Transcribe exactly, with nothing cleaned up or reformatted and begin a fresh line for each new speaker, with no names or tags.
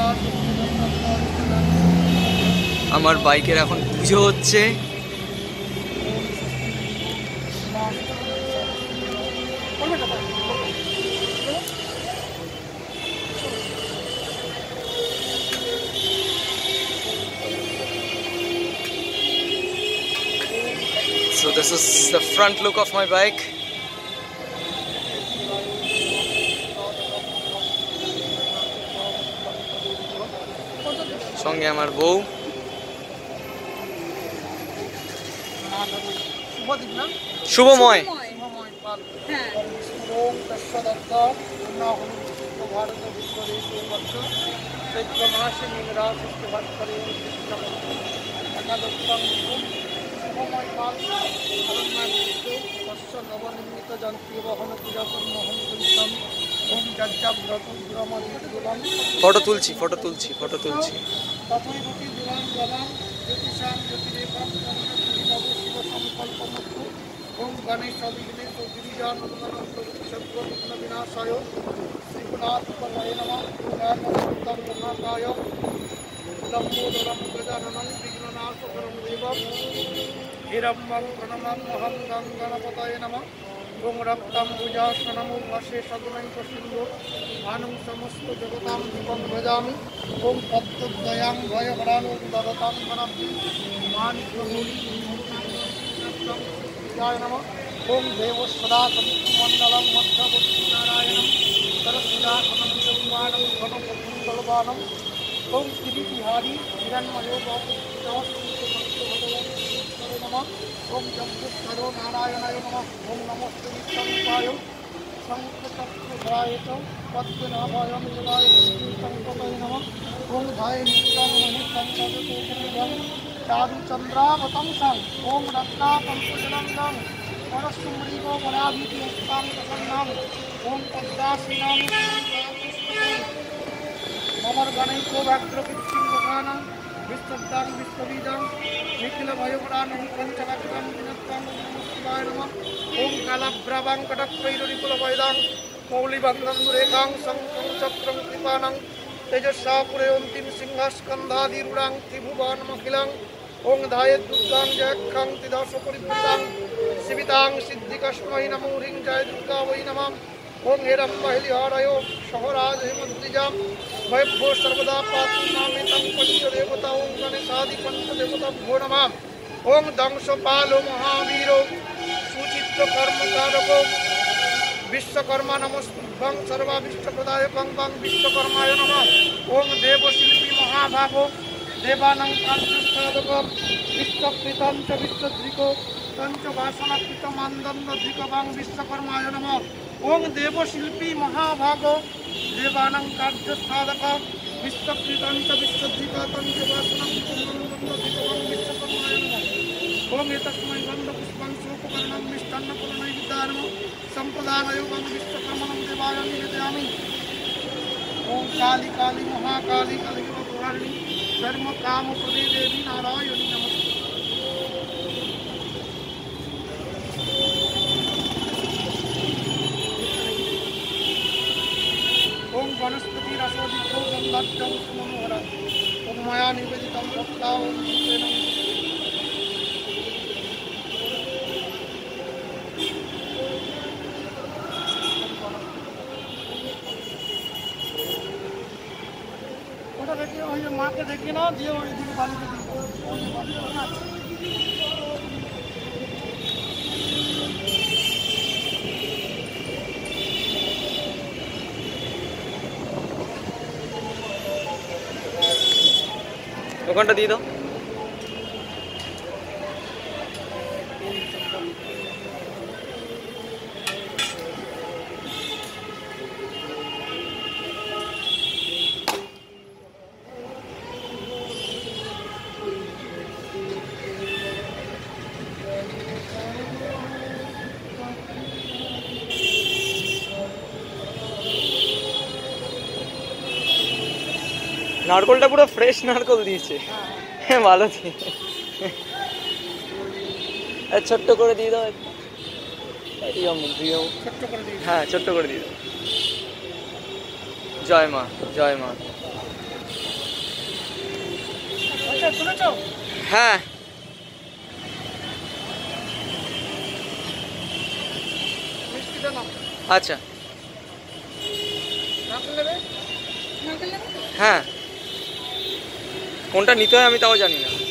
আমার বাইকের এখন পুজো হচ্ছে। So this is the front look of my bike. সঙ্গে আমার বউ। শুভময়। ফটো তুলছি ফটো তুলছি ফটো তুলছি
हिरम्बं प्रणमं गणपतये नमः। ओं रक्तं भुजासनमो वशे सगुणैक सिन्धु भानुं समस्त जगतां दीपं भजामि। ओं पद्मदयां भयहरानो ददतां गणपति मानिकमूलिजाय नमः। ओं देवस्वदा समितिमण्डलं मध्यवर्ति नारायणं सरस्वदासनं जगमानं घनकुण्डलवानं। ओं गिरिविहारी हिरण्मयो नमः। ओं जम्बुद्धरो नारायणाय नमः। ओं नमस्ते विष्णुपाय शंखचक्रधराय च पद्मनाभाय नीलाय संकटाय नमः। ओं धाय नित्यं महेशं जगतो चारुचन्द्रावतंसं। ओं रत्नापंकजनन्दं परशुम्रीवो वराभिहस्तां प्रसन्नं। ओं पद्मासीनं ममर गणैको व्याघ्रपितृं मुखानं विश्वदां विश्वबीजं निखिल भयपरानं पंचवक्त्रं विनत्तं नमस्काराय नमः। ओं कालभ्रवं कटकैररिकुलवैदां मौलिबन्धं रेखां शङ्खं चक्रं कृपानं तेजसा पुरयन्तीं सिंहस्कन्धादिरूढां त्रिभुवनमखिलं। ओं धायेत् दुर्गां जयख्यां त्रिदशपरिवृतां शिवितां सिद्धिकस्मै नमो ह्रीं जय दुर्गा वै नमः। ओं हेरम्बहिलिहारयो सहराज हेमद्विजां भयभ्यो सर्वदा पातु नामेतं पंचदेवता। ओं गणेशादि पंचदेवताभ्यो नमः। ओं दंशपालो महावीरो सुचित्रकर्मकारको विश्वकर्मा नमस्तुभ्यं सर्वाभीष्टप्रदायकं वं विश्वकर्माय नमः। ओं देवशिल्पी महाभागो देवानां कार्यसाधको विश्वकृतं च विश्वधृको पंचवासनाकृतमानन्दधृको वं विश्वकर्माय नमः। ओं देवशिल्पी महाभागो देवानां कार्यसाधक विश्वकृतं च विश्वधृको पंचवासनाकृतमानन्दधृको वं विश्वकर्माय नमः। ओं एतस्मै गन्धपुष्पं सोपकर्णं मिष्टान्नपूर्णनैवेद्याय सम्प्रदानयो वं विश्वकर्मणं देवाय निवेदयामि। ओं काली काली महाकाली कलियुगवारिणी धर्म काम प्रदे देवी नारायणी नमस्ते। ओं वनस्पति रसोदितो गंधाढ्यं सुमनोहर। ओं मया निवेदितं भक्ता ओं भूतेन ওটা দেখি ওই মাকে দেখি না দিয়ে ওই দিকে বাড়িতে দিই।
ওখানটা দিয়ে দাও। নারকলটা পুরো ফ্রেশ নারকল দিয়েছে। হ্যাঁ ভালো দিয়েছে। ছোট্ট করে দিয়ে দাও। হ্যাঁ ছোট্ট করে দিয়ে দাও। জয় মা জয় মা।
হয়েছে, তুলেছো?
হ্যাঁ
মিষ্টিটা নাও।
আচ্ছা
নারকেল নেবে?
নারকেল নেবে?
হ্যাঁ কোনটা নিতে হয় আমি তাও জানি না।